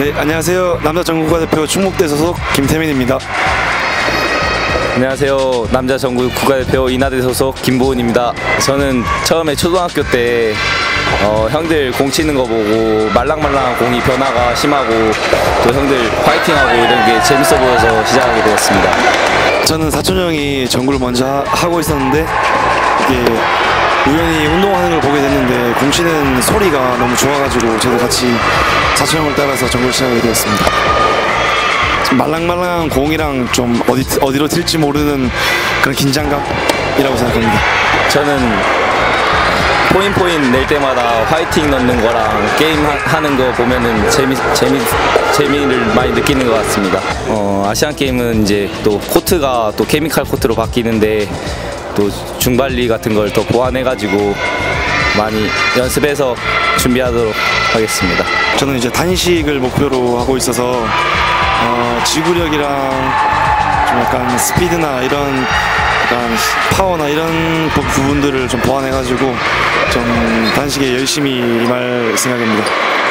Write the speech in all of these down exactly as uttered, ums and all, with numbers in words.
네, 안녕하세요. 남자 전국 국가대표 충북대 소속 김태민입니다. 안녕하세요. 남자 전국 국가대표 인하대 소속 김보은입니다. 저는 처음에 초등학교 때 어, 형들 공 치는 거 보고 말랑말랑한 공이 변화가 심하고 또 형들 파이팅하고 이런 게 재밌어 보여서 시작하게 되었습니다. 저는 사촌 형이 전구를 먼저 하, 하고 있었는데 이게 우연히 운동하는 걸 보게 됐는데 공 치는 소리가 너무 좋아가지고 저도 같이 사촌 형을 따라서 전구를 시작하게 되었습니다. 말랑말랑한 공이랑 좀 어디, 어디로 튈지 모르는 그런 긴장감이라고 생각합니다. 저는 포인 포인 낼 때마다 화이팅 넣는 거랑 게임 하, 하는 거 보면은 재미, 재미, 재미를 많이 느끼는 것 같습니다. 어, 아시안 게임은 이제 또 코트가 또 케미칼 코트로 바뀌는데 또 중발리 같은 걸 더 보완해가지고 많이 연습해서 준비하도록 하겠습니다. 저는 이제 단식을 목표로 하고 있어서 어, 지구력이랑 좀 약간 스피드나 이런 약간 파워나 이런 부, 부분들을 좀 보완해가지고 좀 단식에 열심히 임할 생각입니다.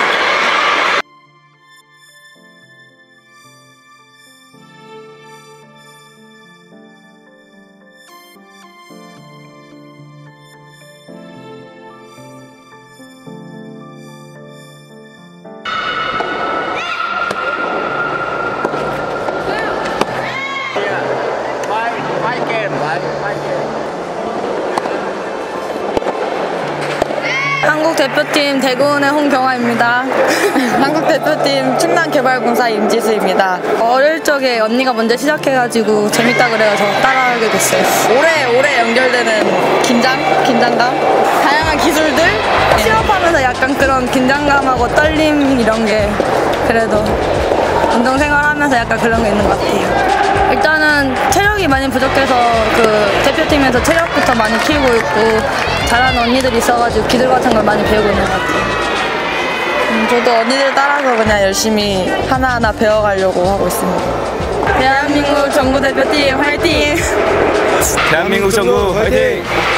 한국 대표팀 대구은의 홍경화입니다. 한국 대표팀 충남개발공사 임지수입니다. 어릴 적에 언니가 먼저 시작해가지고 재밌다 그래서 따라하게 됐어요. 오래 오래 연결되는 긴장? 긴장감? 다양한 기술들? 시합하면서 약간 그런 긴장감하고 떨림 이런 게 그래도 운동생활하면서 약간 그런 게 있는 것 같아요. 일단은 체력이 많이 부족해서 그 대표팀에서 체력부터 많이 키우고 있고 잘하는 언니들이 있어가지고 기술 같은 걸 많이 배우고 있는 것 같아요. 음, 저도 언니들 따라서 그냥 열심히 하나하나 배워가려고 하고 있습니다. 대한민국 전국 대표팀 화이팅! 대한민국 전국 화이팅!